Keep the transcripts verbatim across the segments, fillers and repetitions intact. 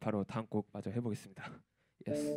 바로 다음 곡 마저 해보겠습니다. Yes.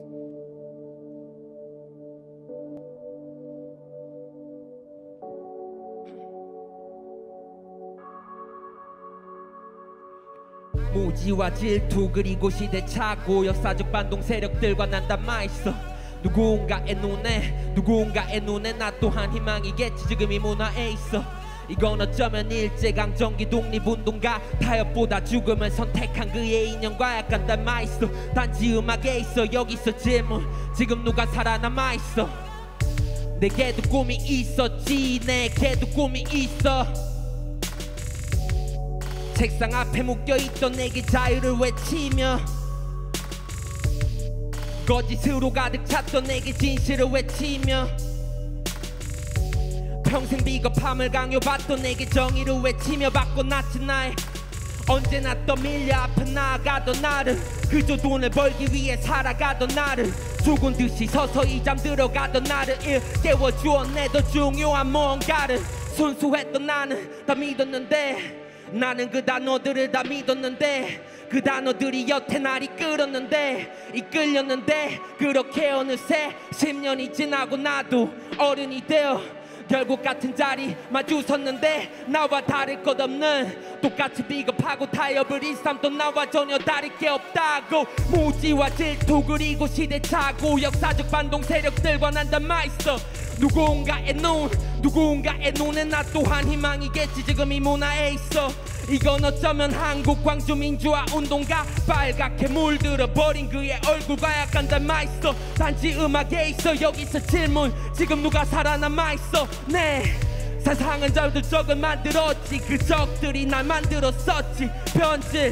무지와 질투 그리고 시대착오 역사적 반동 세력들과 난 담아있어. 누군가의 눈에 누군가의 눈에 나 또한 희망이겠지. 지금 이 문화에 있어. 이건 어쩌면 일제강점기 독립운동가 타협보다 죽음을 선택한 그의 인연과 약간 닮아있어. 단지 음악에 있어. 여기서 질문, 지금 누가 살아남아있어? 내게도 꿈이 있었지. 내게도 꿈이 있어. 책상 앞에 묶여있던 내게 자유를 외치며 거짓으로 가득 찼던 내게 진실을 외치며 평생 비겁함을 강요받던 내게 정의를 외치며 바꿔놨지. 나의 언제나 떠밀려 앞에 나아가던 나를, 그저 돈을 벌기 위해 살아가던 나를, 죽은 듯이 서서히 잠들어가던 나를 일깨워주었네. 더 중요한 뭔가를. 순수했던 나는 다 믿었는데, 나는 그 단어들을 다 믿었는데, 그 단어들이 여태 날 이끌었는데 이끌렸는데 그렇게 어느새 십 년이 지나고 나도 어른이 되어 결국 같은 자리 마주섰는데 나와 다를 것 없는, 똑같이 비겁하고 타협을 일삼던 나와 전혀 다를 게 없다고. 무지와 질투 그리고 시대착오 역사적 반동 세력들과 난 담아있어. 누군가의 눈 누군가의 눈에 나 또한 희망이겠지. 지금 이 문화에 있어. 이건 어쩌면 한국 광주 민주화 운동가 빨갛게 물들어 버린 그의 얼굴과 약간 닮아있어. 단지 음악에 있어. 여기서 질문, 지금 누가 살아남아있어? 네, 세상은 저들 적을 만들었지. 그 적들이 날 만들었었지. 변질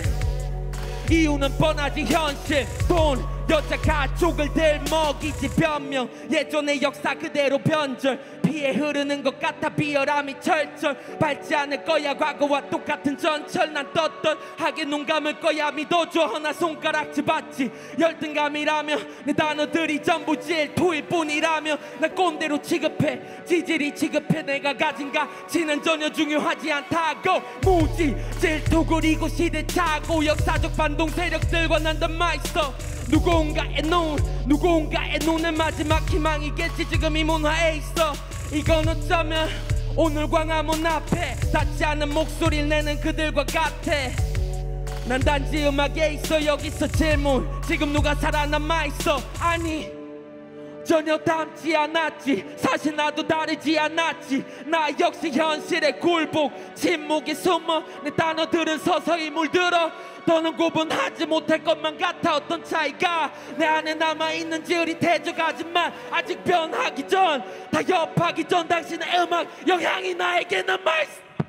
이유는 뻔하지. 현실 돈 여자 가족을 들먹이지. 변명 예전의 역사 그대로 변절. 피해 흐르는 것 같아 비열함이 철철. 밟지 않을 거야 과거와 똑같은 전철. 난 떴던 하게 눈 감을 거야 믿어줘. 허나 손가락질 받지. 열등감이라면 내 단어들이 전부 질투일 뿐이라면 난 꼰대로 취급해. 지질이 취급해. 내가 가진 가치는 전혀 중요하지 않다고. 무지 질투 그리고 시대착오 역사적 반동 세력들과 난 담아있어. 누군가의 눈 누군가의 눈의 마지막 희망이겠지. 지금 이 문화에 있어. 이건 어쩌면 오늘 광화문 앞에 닿지 않은 목소리를 내는 그들과 같아. 난 단지 음악에 있어. 여기서 질문, 지금 누가 살아남아있어? 아니 전혀 닮지 않았지. 사실 나도 다르지 않았지. 나 역시 현실의 굴복. 침묵이 숨어 내 단어들은 서서히 물들어. 더는 구분하지 못할 것만 같아. 어떤 차이가 내 안에 남아있는지 흐릿해져가지만 아직 변하기 전, 타협하기 전 당신의 음악 영향이 나에게 남아있어.